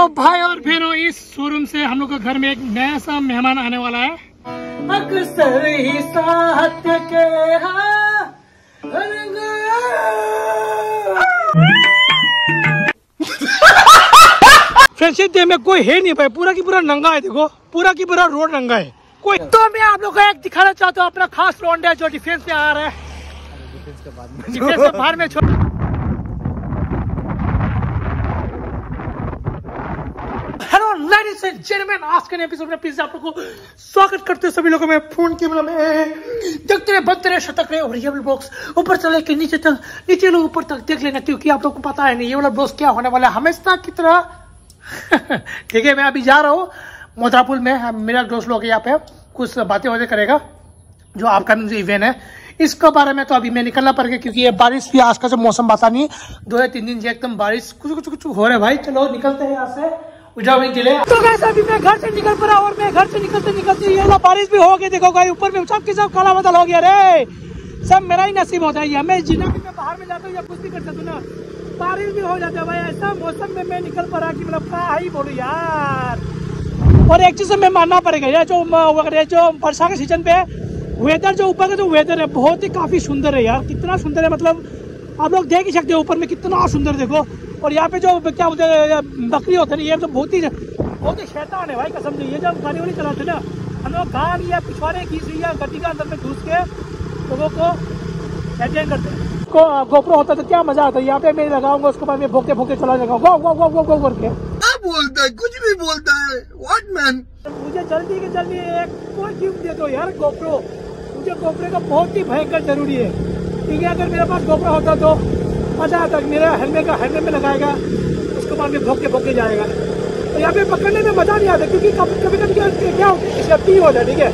तो भाई और बहनों, इस शोरूम से हम लोग के घर में एक नया सा मेहमान आने वाला है। अक्सर ही साथ के फ्रेंडशिप डे में कोई है नहीं भाई, पूरा की पूरा नंगा है। देखो पूरा की पूरा रोड नंगा है कोई। तो मैं आप लोग को एक दिखाना चाहता हूँ अपना खास लौंडा जो डिफेंस पे आ रहा है। डिफेंस के बाहर में हेलो लेडीज एंड जेंटलमैन, आज के एपिसोड में प्लीज आप लोगों को स्वागत करते हैं सभी लोगों में। फोन कैमरा में देखते रहे, बनते रहे, शतक रहे और ये वाला बॉक्स ऊपर चले के नीचे तक, नीचे लोग ऊपर तक देख लेना, क्योंकि आप लोग को पता है नहीं ये वाला बॉक्स क्या होने वाला है हमेशा की तरह। ठीक है, मैं अभी जा रहा हूँ मोतरापुल में, मेरा दोस्त लोग यहाँ पे कुछ बातें करेगा जो अपकमिंग जो इवेंट है इसके बारे में। तो अभी मैं निकलना पड़ेगा क्योंकि ये बारिश भी आज का जो मौसम पता नहीं, 2 या 3 दिन से एकदम बारिश कुछ हो रहा है भाई। चलो निकलते हैं यहाँ से जिले। तो कैसे अभी मैं घर से निकल पड़ा और मैं घर से निकलते ये वाला बारिश भी हो गया। देखो भाई ऊपर में सब के सब काला बादल हो गया रे, सब मेरा ही नसीब होता है। मैं जिला भी मैं बाहर में जाता हूँ या कुछ भी कर सकता हूँ ना, बारिश भी हो जाता है भाई। ऐसा मौसम में मैं निकल पड़ा कि मतलब क्या ही बोलूं यार। और एक चीज में मानना पड़ेगा यार, जो वर्षा के सीजन पे वेदर, जो ऊपर का जो वेदर है बहुत ही काफी सुंदर है यार। कितना सुंदर है, मतलब आप लोग देख ही सकते हो ऊपर में कितना सुंदर। देखो और यहाँ पे जो क्या बोलते हैं बकरी होते हैं, ये तो बहुत ही शैतान है भाई कसम से। ये जब गाड़ी वाड़ी चलाते ना हम लोग गान या पिछवाड़े की से या गड्डी का अंदर में घुस के लोगों को एंजॉय करते हैं। गोप्रो होता तो क्या मजा आता है। यहाँ पे मैं लगाऊंगा उसके बाद मैं भोंके भोंके चला जाऊंगा गो करके। क्या बोलता है, कुछ भी बोलता है। व्हाट मैन, मुझे जल्दी के जल्दी एक कोई गिफ्ट दे दो यार गोप्रो। मुझे गोप्रो का बहुत ही भयंकर जरूरी है, क्योंकि अगर मेरे पास गोप्रो होता तो मजा आता। मेरा हेलमेट में लगाएगा, उसके बाद में भोंके जाएगा। तो यहाँ पे पकड़ने में मजा नहीं आता, क्योंकि कभी क्या होता है सेफ्टी हो जाए। ठीक है,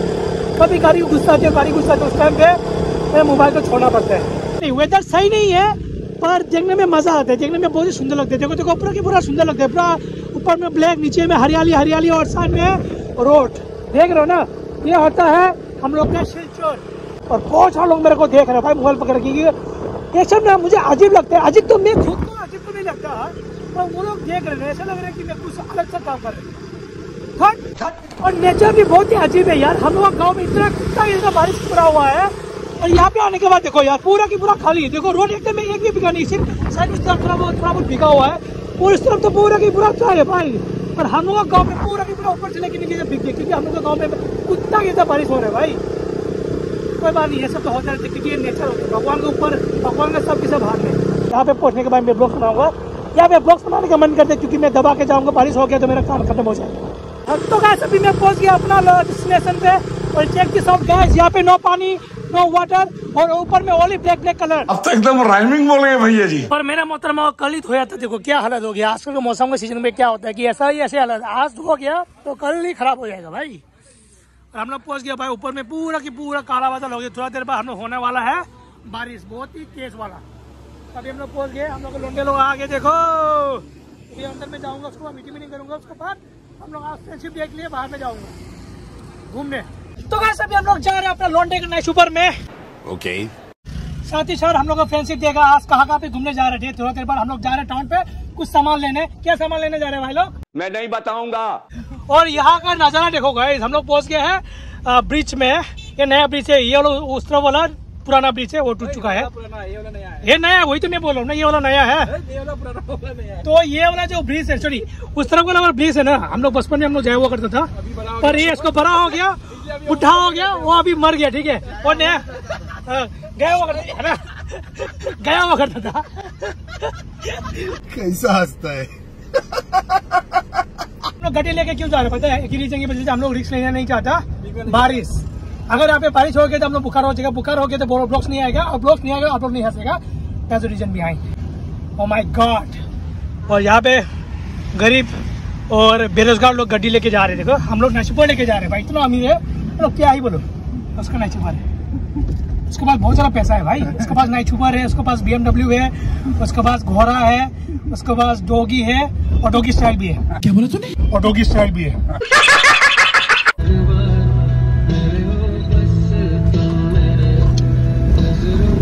कभी गाड़ी गुस्सा आती है उस टाइम पे मोबाइल को छोड़ना पड़ता है। नहीं वेदर सही नहीं है पर देखने में मजा आता है, देखने में बहुत ही सुंदर लगता है। देखो पूरा की पूरा सुंदर लगता है, पूरा ऊपर में ब्लैक, नीचे में हरियाली और साइड में रोड देख रहे हो ना। ये होता है हम लोग का शिलचर। और बहुत सारे लोग मेरे को देख रहे हैं भाई मोबाइल पकड़ के। ये सब ना मुझे अजीब लगता है। अजीब तो मैं खुद को अजीब तो नहीं लगता, पर वो लोग देख रहे हैं ऐसा लग रहा है कि मैं कुछ अलग सा काम कर रहा हूँ। और नेचर भी बहुत ही अजीब है यार। हम लोग गाँव में इतना बारिश पड़ा हुआ है और यहाँ पे आने के बाद देखो यार पूरा की पूरा खाली है। देखो रोड एकदम में एक भी भीगा नहीं, सिर्फ साइड उस तरफ थोड़ा बहुत भीगा हुआ है और इस तरफ तो पूरा की पूरा क्या है भाई। और हम लोग गाँव में पूरा की पूरा ऊपर से लेके नीचे भीग गए, क्योंकि हम लोग गाँव में कुत्ता की बारिश हो रहा है भाई। कोई बात नहीं, ये सब तो होता है क्योंकि ये नेचर होता है। भगवान के ऊपर, भगवान का सब के सब हाथ में। यहाँ पे पहुँचने के बाद मैं ब्लॉग बनाऊंगा। यहाँ पे ब्लॉग बनाने का मन करता है क्योंकि मैं दबा के जाऊँगा, बारिश हो गया तो मेरा काम खत्म हो जाएगा। तो गाइस अभी मैं पहुँच गया अपना डेस्टिनेशन पे और चेक दिस आउट गाइस, यहाँ पे नो पानी नो वाटर और ऊपर में ओनली ब्लैक कलर। अब तो एकदम राइमिंग बोले भैया जी। और मेरा मोहतरमा कल ही धोया था। देखो क्या हालत हो गया। आजकल के मौसम के सीजन में क्या होता है कि ऐसा ही ऐसे हालत, आज धो गया तो कल ही खराब हो जाएगा भाई। और हम लोग पहुंच गया भाई ऊपर में, पूरा की पूरा काला बादल हो गया। थोड़ा देर बाद हम लोग होने वाला है बारिश, बहुत ही तेज वाला। अभी हम लोग पहुंच गए, हम लोग लोंडे लोग आ गए। देखो अभी अंदर में जाऊंगा, उसको बाद मीटिंग करूंगा, उसके बाद हम लोग आज फ्रेंडशिप देख लिए बाहर में जाऊंगा घूमने। तो वैसे अभी हम लोग जा रहे हैं अपना लॉन्डे के नाइट सुपर में। ओके साथ ही साथ हम लोग का फ्रेंडशिप देगा। आज कहाँ पे घूमने जा रहे थे, थोड़ा देर बाद हम लोग जा रहे हैं टाउन पे कुछ सामान लेने। क्या सामान लेने जा रहे हैं भाई लोग, मैं नहीं बताऊंगा। और यहाँ का नजारा देखो गाइस, हम लोग पहुंच गए हैं ब्रिज में। ये नया ब्रिज है, ये वाला उस तरफ वाला पुराना ब्रिज है, वो टूट चुका है। ये नया, वही तो मैं बोल रहा हूँ ना, ये वाला नया है। तो ये वाला जो ब्रिज है, सॉरी उस तरफ वाला ब्रिज है ना, हम लोग बचपन में हम लोग जाया हुआ करता था, पर ये इसको बड़ा हो गया, बुढ़ा हो गया, वो अभी मर गया। ठीक है, और नया गया हुआ करता था। कैसा हंसता है। हम लोग गड्डी लेके क्यों जा रहे पता है, एक ही रीजन की वजह से हम लोग रिस्क लेना नहीं चाहता। बारिश, अगर यहाँ पे बारिश हो गया तो हम लोग बुखार हो जाएगा, बुखार हो गया तो ब्लॉग्स नहीं आएगा, और ब्लॉग्स नहीं आएगा आप लोग नहीं हंसेगा। That's the reason behind. Oh my god. और यहाँ पे गरीब और बेरोजगार लोग गड्डी लेके जा रहे हैं। देखो हम लोग नाइट लेके जा रहे हैं भाई, इतना अमीर है लोग क्या ही बोलो। उसका नाइट सुपर है, उसके पास बहुत सारा पैसा है भाई। उसके पास नाइट सुपर है, उसके पास BMW है, उसके पास घोड़ा है, उसके पास डॉगी है और डॉगी स्टाइल भी है। क्या बोला तूने? और डॉगी स्टाइल भी है।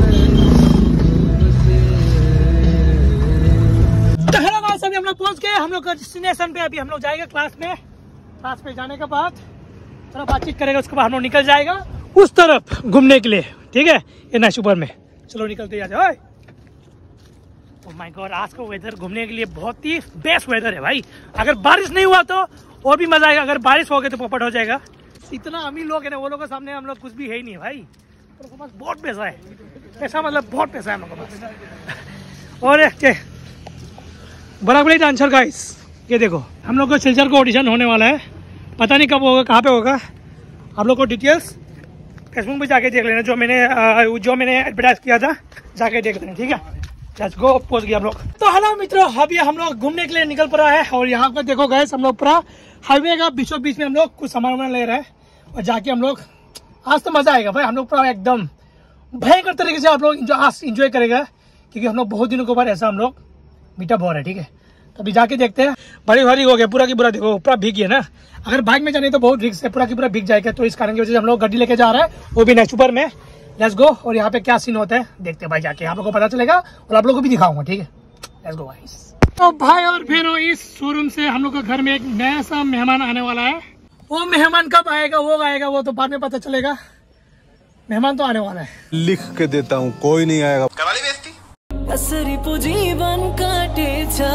तो हेलो गाइस, अभी हम लोग पहुंच गए, हम लोग का डेस्टिनेशन पे अभी हम लोग जाएंगे क्लास में। क्लास पे जाने के बाद थोड़ा बातचीत करेगा, उसके बाद हम लोग निकल जाएगा उस तरफ घूमने के लिए, ठीक है, ये नाइट सुपर में। चलो निकलते जाते। ओह माय गॉड, आज का वेदर घूमने के लिए बहुत ही बेस्ट वेदर है भाई। अगर बारिश नहीं हुआ तो और भी मजा आएगा, अगर बारिश हो गई तो पोपट हो जाएगा। इतना अमीर लोग है ना, वो लोग के सामने हम लोग कुछ भी है ही नहीं भाई। हम लोग के पास बहुत पैसा है, पैसा मतलब बहुत पैसा है हम लोग के पास। और बड़ा बड़ी डांसर गाइस, ये देखो हम लोग को सिलचर का ऑडिशन होने वाला है, पता नहीं कब होगा, कहाँ पे होगा। आप लोग को डिटेल्स फेसबुक पे जाके देख लेना, जो मैंने एडवर्टाइज किया था, जाके देख लेना, ठीक है। लेट्स गो, पहुंच गया हम लोग। तो हेलो मित्रों, अभी हम लोग घूमने के लिए निकल पड़ा है और यहाँ पे देखो गाइस, हम लोग पूरा हाईवे का बीचों बीच में हम लोग कुछ सामान ले रहे हैं और जाके हम लोग, आज तो मजा आएगा भाई। हम लोग पूरा एकदम भयंकर तरीके से आप लोग आज इंजॉय करेगा, क्योंकि हम लोग बहुत दिनों के बाद ऐसा हम लोग मीटअप हो रहा है, ठीक है। तो अभी जाके देखते हैं। बड़ी भारी हो गया पूरा की पूरा, देखो पूरा भीग गया ना। अगर बाइक में जाने तो बहुत रिस्क है, पूरा की पूरा भीग जाएगा, तो इस कारण की वजह से हम लोग गाड़ी लेके जा रहे हैं, वो भी नाइट सुपर में। लेट्स गो, और यहाँ पे क्या सीन होता है देखते हैं भाई, जाके आप लोगों को पता चलेगा और आप लोगों को भी दिखाऊंगा, ठीक है। Let's go guys. तो भाई और फिर इस शोरूम से हम लोग का घर में एक नया सा मेहमान आने वाला है। वो मेहमान कब आएगा वो तो बाद में पता चलेगा। मेहमान तो आने वाला है, लिख के देता हूँ, कोई नहीं आएगा। करवाली बेइज्जती। असरी पुजीवन काटे जा।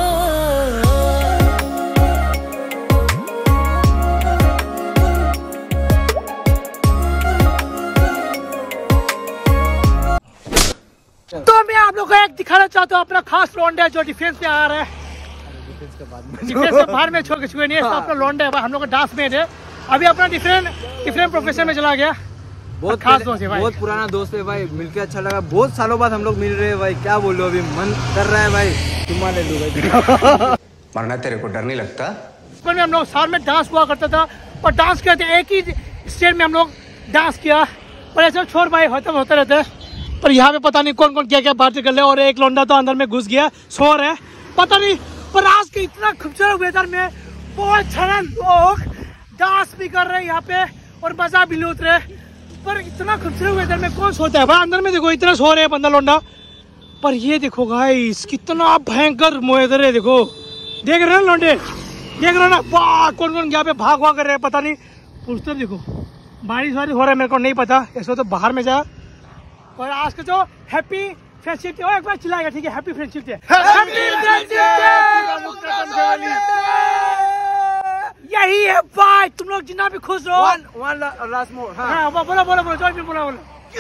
तो मैं आप लोग को एक दिखाना चाहता हूँ, अपना खास लौंडा जो डिफेंस में आ रहा है। डिफेंस के बाहर में छोड़ के छुए नहीं है, अपना लौंडा है, हम लोग का डांस में है। अभी अपना डिफरेंट प्रोफेशन में चला गया। बहुत खास दोस्त है भाई, बहुत पुराना दोस्त है भाई, मिलके अच्छा लगा। बहुत सालों बाद हम लोग मिल रहे हैं भाई, क्या बोलो, अभी मन कर रहा है भाई चुम्मा ले लूं भाई। मरना तेरे को डर नहीं लगता? बचपन में हम लोग साथ में डांस हुआ करता था, और डांस करते एक ही स्टेज में हम लोग डांस किया, और ऐसे छोड़ भाई होते रहते। पर यहाँ पे पता नहीं कौन कौन क्या क्या बातें कर ले, और एक लौंडा तो अंदर में घुस गया, सो रहा है पता नहीं। पर आज के इतना खूबसूरत वेदर में बहुत सारे लोग डांस भी कर रहे हैं यहाँ पे और मजा भी लूट रहे। पर इतना खूबसूरत वेदर में कौन सोता है भाई, अंदर में देखो इतना सो रहे हैं बंदा लौंडा। पर ये देखो गाइस, कितना भयंकर वेदर है, देखो देख रहे हैं लौंडे, देख रहे हो ना, वाह कौन कौन यहाँ पे भाग कर रहे हैं पता नहीं। पूछते देखो बारिश वारिश हो रहा है, मेरे को नहीं पता, ऐसा तो बाहर में जा। और आज का जो हैप्पी फ्रेंडशिप डे, एक बार चिल्लाएगा, ठीक है, हैप्पी फ्रेंडशिप डे, यही है भाई। तुम लोग जितना भी खुश रहो। One last more. हाँ बोलो बोलो।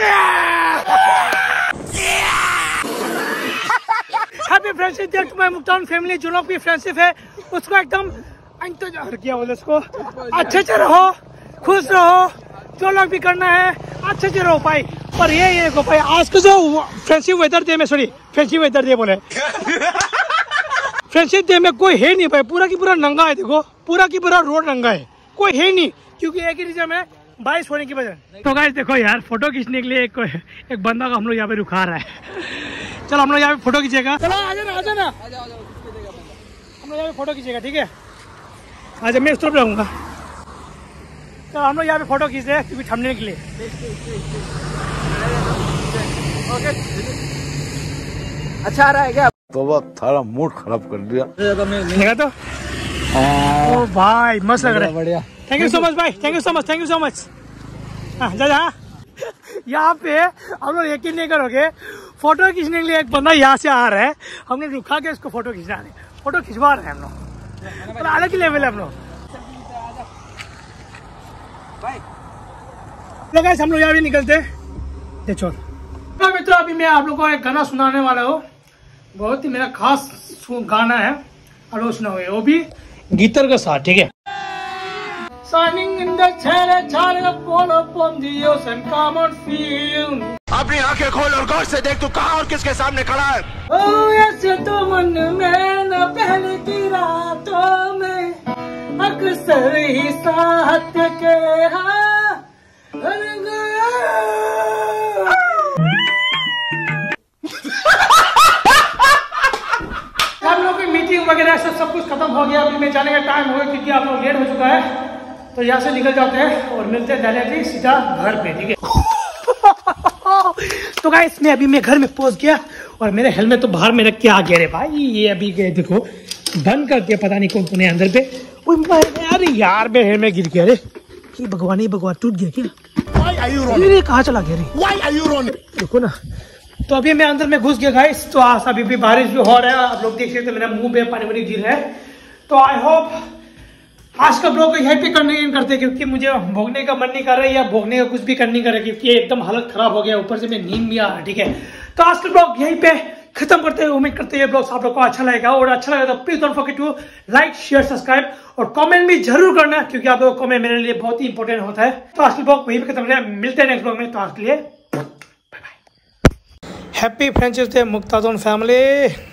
हैप्पी फ्रेंडशिप डे तुम्हारे मुक्तान फैमिली, जो लोग भी फ्रेंडशिप है उसको एकदम क्या बोले उसको, अच्छे से रहो, खुश रहो, जो लोग भी करना है अच्छे से रहो भाई। पर ये देखो भाई, आज का जो फ्रेंडशिप वेदर डे में, फ्रेंडशिप वेदर डे बोले, फ्रेंडशिप डे में कोई है नहीं भाई, पूरा की पूरा नंगा है, देखो पूरा की पूरा रोड नंगा है, कोई है नहीं, क्योंकि एक ही रीजन है, बारिश होने की वजह। तो गाइस देखो यार, फोटो खींचने के लिए एक बंदा को हम लोग यहाँ पे रुका रहा है। चलो हम लोग यहाँ पे फोटो खींचेगा, चलो आ जाना हम लोग यहाँ पे फोटो खींचेगा, ठीक है। आज मैं उस तरफ रहूंगा, तो हम लोग यहाँ पे फोटो खींच रहे हैं क्योंकि थंबनेल के लिए। अच्छा आ रहा है क्या? तो थारा मूड खराब कर दिया। देखा तो ओ भाई मस्त लग रहा है, बढ़िया। थैंक यू सो मच भाई, थैंक यू सो मच। जा यहाँ पे हम लोग यकीन नहीं करोगे, फोटो खींचने के लिए एक बंदा यहाँ से आ रहा है, हम लोग रुका के उसको फोटो खींचना है, फोटो खिंचवा रहे हैं हम लोग, अलग ही लेवल है हम लोग। हम लोग यहाँ भी निकलते मित्रों, अभी मैं आप लोगों को एक गाना सुनाने वाला हूँ, बहुत ही मेरा खास गाना है, और सुना हुआ, वो भी गिटार के साथ, ठीक है। Shining in the upon the ocean, come on feel. अपनी आंखें खोल और गौर से देख, तू कहाँ और किसके सामने खड़ा है। ऐसे तो मन में न पहले की रातों में अक्सर ही साथ के हम लोग की मीटिंग वगैरह सब कुछ खत्म हो गया, अभी मैं जाने का टाइम हो गया क्योंकि आप लोग लेट हो चुका है। तो यहाँ से निकल जाते हैं और मिलते हैं डायरेक्टली सीधा घर पे, ठीक है। तो गाइस मैं घर में पहुंच गया और मेरे हेलमेट तो बाहर में रख के आ गया रे भाई, ये अभी गए देखो बंद कर दिया, पता नहीं कौन कौन है अंदर पे। अरे यार मेरे में गिर गया। अरे ये भगवान, ही भगवान टूट गया क्या? अरे कहाँ चला गया रे? देखो ना। तो अभी मैं अंदर में घुस गया गाइस। तो आज अभी भी बारिश भी हो रहा है, आप लोग देख सकते, मेरा मुंह पे पानी वानी गिर रहा है। तो आई होप आज का ब्लॉग यहीं पे कंटिन्यू करते हैं, क्योंकि मुझे भोगने का मन नहीं कर रहा है या भोगने का कुछ भी करने नहीं कर रहा है, क्योंकि एकदम हालत खराब हो गया, ऊपर से मैं नींद भी आ रहा। ठीक है, तो आज का ब्लॉग यहीं पे खत्म करते हैं। उम्मीद करते हैं ब्लॉग आप लोग को अच्छा लगेगा, और अच्छा लगा तो please don't forget to like share subscribe और कमेंट भी जरूर करना, क्योंकि आप लोगों का कमेंट मेरे लिए बहुत ही इंपॉर्टेंट होता है। तो आज का ब्लॉग वहीं पे खत्म करते हैं, मिलते हैं नेक्स्ट ब्लॉग में। तो आज के लिए bye bye. Happy friendship day मुक्तादोन फैमिली।